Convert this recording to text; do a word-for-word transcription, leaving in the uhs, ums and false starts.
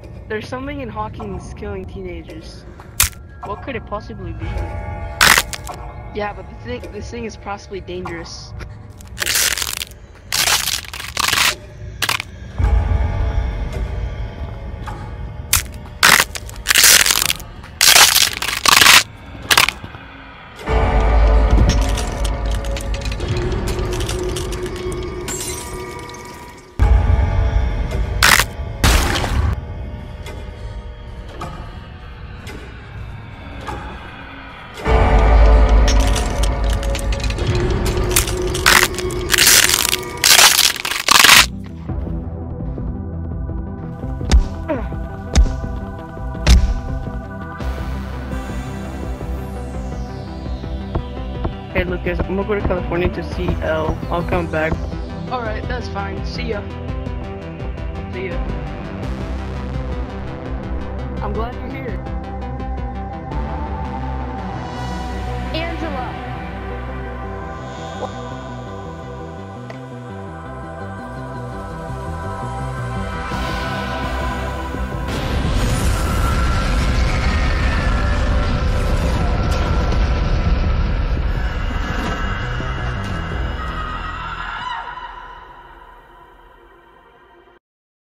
There's something in Hawkins killing teenagers. What could it possibly be? Yeah, but the thing, this thing is possibly dangerous. Hey Lucas, I'm gonna go to California to see Elle. I'll come back. Alright, that's fine. See ya. See ya. I'm glad you're here.